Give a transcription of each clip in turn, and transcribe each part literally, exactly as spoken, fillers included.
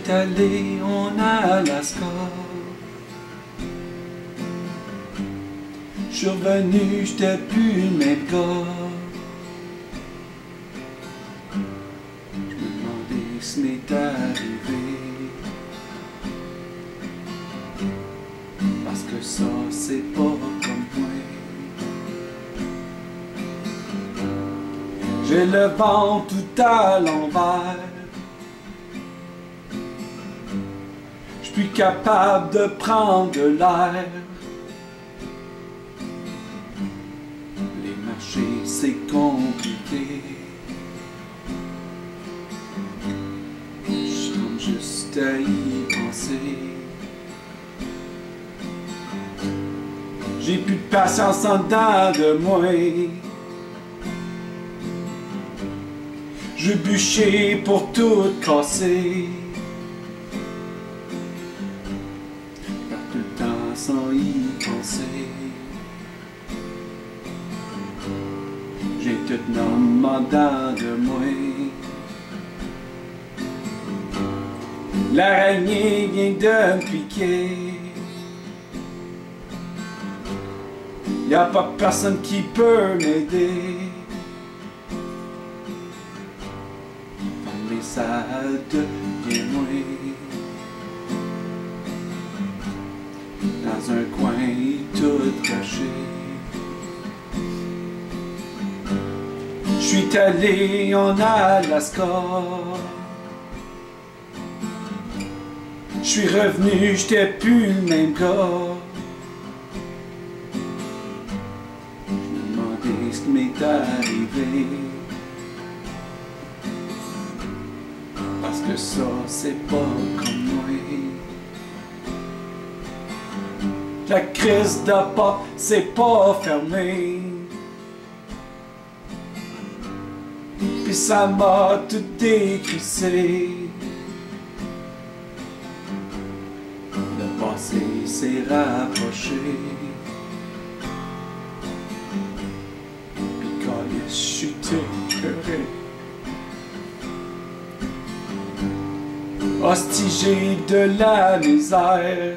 suis allé en Alaska. Je suis revenu, j'étais plus le même gars. Je me demandais ce m'est arrivé. Parce que ça, c'est pas comme moi. J'ai le vent tout à l'envers. Je suis plus capable de prendre de l'air. Les marchés, c'est compliqué. Je tombe juste à y penser. J'ai plus de patience en dedans de moi. Je bûchais pour tout casser. Pas tout le temps sans y penser. J'ai tout nommé en dedans de moi. L'araignée vient de me piquer. Y'a pas personne qui peut m'aider. Mais ça devient moi. Dans un coin tout caché. J'suis allé en Alaska. J'suis revenu, j'étais plus le même gars. Ce qui m'est arrivé. Parce que ça, c'est pas comme moi. La crise de pas, c'est pas fermé. Puis ça m'a tout décrissé. Le passé s'est rapproché. Je suis écœuré. Hostie, j'ai de la misère.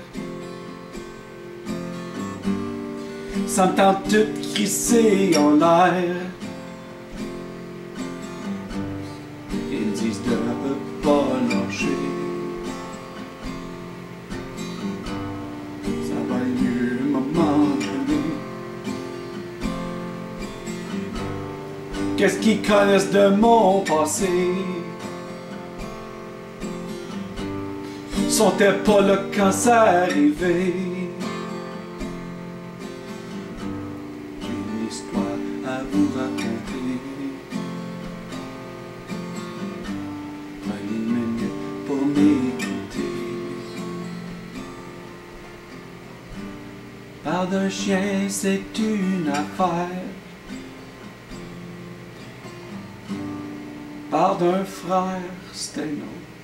Ça me tente tout crisser en l'air. Ils me disent de pas lâcher. Ça va mieux un moment donné. Qu'est-ce qu'ils connaissent de mon passé? Sont-ils pas là quand ça arrivait? J'ai une histoire à vous raconter. Prenez une minute pour m'écouter. Parle d'un chien, c'est une affaire. Parle d'un frère, c'est un autre.